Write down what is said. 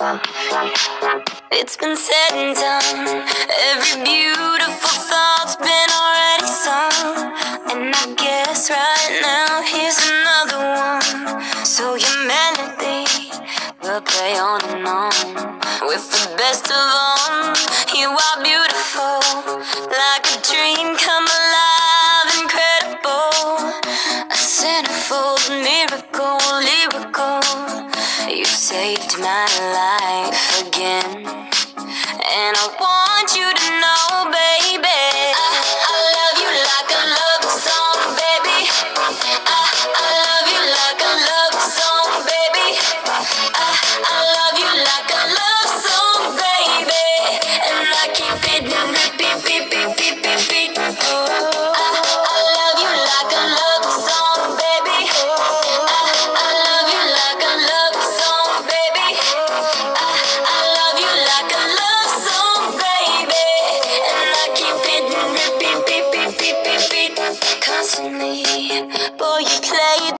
It's been said and done. Every beautiful thought's been already sung. And I guess right now here's another one. So your melody will play on and on. With the best of all, you are beautiful, like a dream come alive, incredible. A centerfold miracle, lyrical. You saved my life again. And I want you to know, baby, I love you like a love song, baby. I love you like a love song, baby. I love you like a love song, baby. And I keep it in repeat, beat, beat, beat, beat, beat. I love you like a love song, baby. I love you like a love song, baby. I love you like a love song, baby. And I keep it in repeat, beat, beat, beat, beat, beat. Constantly, boy, you play it.